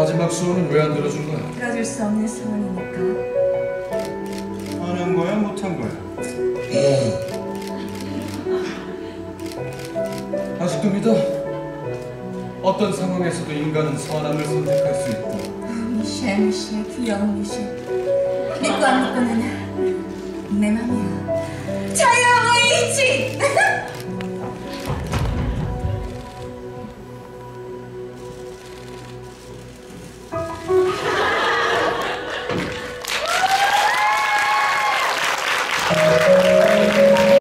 마지막 소원은 왜 안 들어준 거야? 들어줄 수 없는 소원이니까. 하는 거야, 못한 거야? 아직도 믿어? 어떤 상황에서도 인간은 선함을 선택할 수 있다. 미셸, 귀여운 미셸. 믿고 안 믿고는 내 맘이야. 자유!